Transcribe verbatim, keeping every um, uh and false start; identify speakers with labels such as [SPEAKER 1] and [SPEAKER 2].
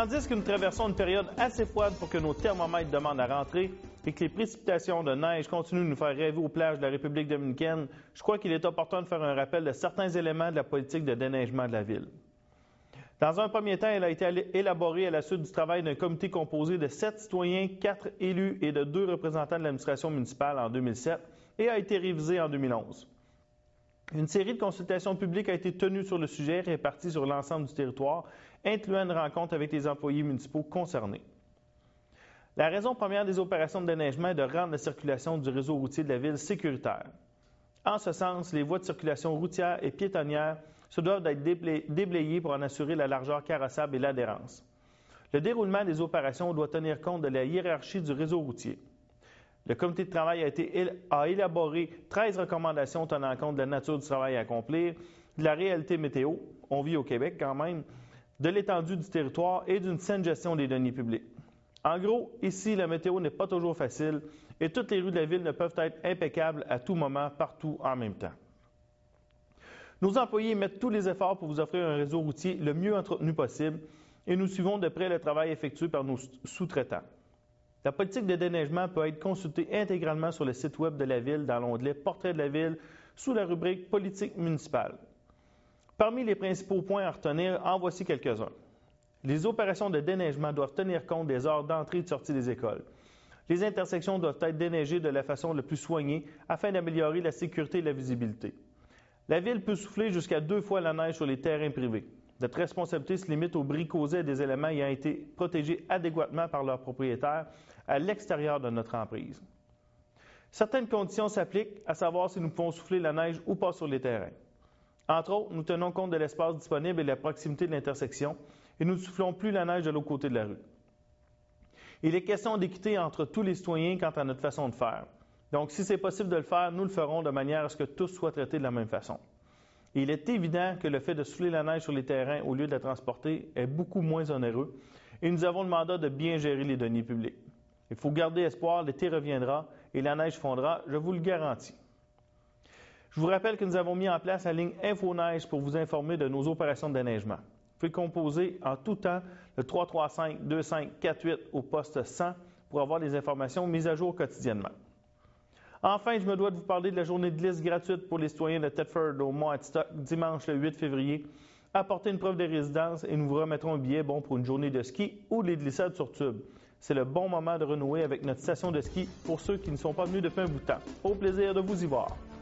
[SPEAKER 1] Tandis que nous traversons une période assez froide pour que nos thermomètres demandent à rentrer et que les précipitations de neige continuent de nous faire rêver aux plages de la République dominicaine, je crois qu'il est opportun de faire un rappel de certains éléments de la politique de déneigement de la Ville. Dans un premier temps, elle a été élaborée à la suite du travail d'un comité composé de sept citoyens, quatre élus et de deux représentants de l'administration municipale en deux mille sept et a été révisée en deux mille onze. Une série de consultations publiques a été tenue sur le sujet, répartie sur l'ensemble du territoire, incluant une rencontre avec les employés municipaux concernés. La raison première des opérations de déneigement est de rendre la circulation du réseau routier de la Ville sécuritaire. En ce sens, les voies de circulation routière et piétonnières se doivent d'être déblayées pour en assurer la largeur carrossable et l'adhérence. Le déroulement des opérations doit tenir compte de la hiérarchie du réseau routier. Le comité de travail a, été, a élaboré treize recommandations tenant compte de la nature du travail à accomplir, de la réalité météo, on vit au Québec quand même, de l'étendue du territoire et d'une saine gestion des deniers publics. En gros, ici, la météo n'est pas toujours facile et toutes les rues de la Ville ne peuvent être impeccables à tout moment, partout en même temps. Nos employés mettent tous les efforts pour vous offrir un réseau routier le mieux entretenu possible et nous suivons de près le travail effectué par nos sous-traitants. La politique de déneigement peut être consultée intégralement sur le site Web de la Ville dans l'onglet « Portrait de la Ville » sous la rubrique « Politique municipale ». Parmi les principaux points à retenir, en voici quelques-uns. Les opérations de déneigement doivent tenir compte des heures d'entrée et de sortie des écoles. Les intersections doivent être déneigées de la façon la plus soignée afin d'améliorer la sécurité et la visibilité. La Ville peut souffler jusqu'à deux fois la neige sur les terrains privés. Notre responsabilité se limite au bris causé à des éléments ayant été protégés adéquatement par leurs propriétaires à l'extérieur de notre emprise. Certaines conditions s'appliquent, à savoir si nous pouvons souffler la neige ou pas sur les terrains. Entre autres, nous tenons compte de l'espace disponible et de la proximité de l'intersection et nous ne soufflons plus la neige de l'autre côté de la rue. Il est question d'équité entre tous les citoyens quant à notre façon de faire. Donc, si c'est possible de le faire, nous le ferons de manière à ce que tous soient traités de la même façon. Et il est évident que le fait de souffler la neige sur les terrains au lieu de la transporter est beaucoup moins onéreux et nous avons le mandat de bien gérer les deniers publics. Il faut garder espoir, l'été reviendra et la neige fondra, je vous le garantis. Je vous rappelle que nous avons mis en place la ligne InfoNeige pour vous informer de nos opérations de déneigement. Vous pouvez composer en tout temps le trois trois cinq deux cinq quatre huit au poste cent pour avoir des informations mises à jour quotidiennement. Enfin, je me dois de vous parler de la journée de glisse gratuite pour les citoyens de Thetford au Mont-Adstock dimanche le huit février. Apportez une preuve de résidence et nous vous remettrons un billet bon pour une journée de ski ou les glissades sur tube. C'est le bon moment de renouer avec notre station de ski pour ceux qui ne sont pas venus depuis un bout de temps. Au plaisir de vous y voir.